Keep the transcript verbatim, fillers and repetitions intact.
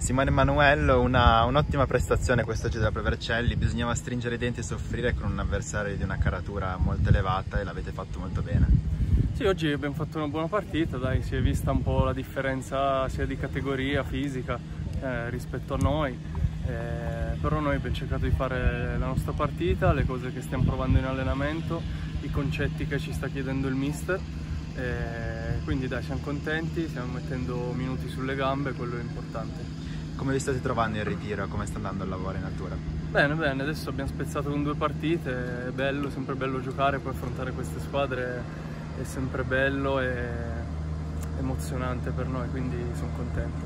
Simone Emanuello, una, un'ottima prestazione quest'oggi della Pro Vercelli, bisognava stringere i denti e soffrire con un avversario di una caratura molto elevata e l'avete fatto molto bene. Sì, oggi abbiamo fatto una buona partita, dai, si è vista un po' la differenza sia di categoria fisica eh, rispetto a noi, eh, però noi abbiamo cercato di fare la nostra partita, le cose che stiamo provando in allenamento, i concetti che ci sta chiedendo il mister, eh, quindi dai, siamo contenti, stiamo mettendo minuti sulle gambe, quello è importante. Come vi state trovando in ritiro? Come sta andando il lavoro in natura? Bene, bene, adesso abbiamo spezzato con due partite, è bello, sempre bello giocare, poi affrontare queste squadre è sempre bello e emozionante per noi, quindi sono contento.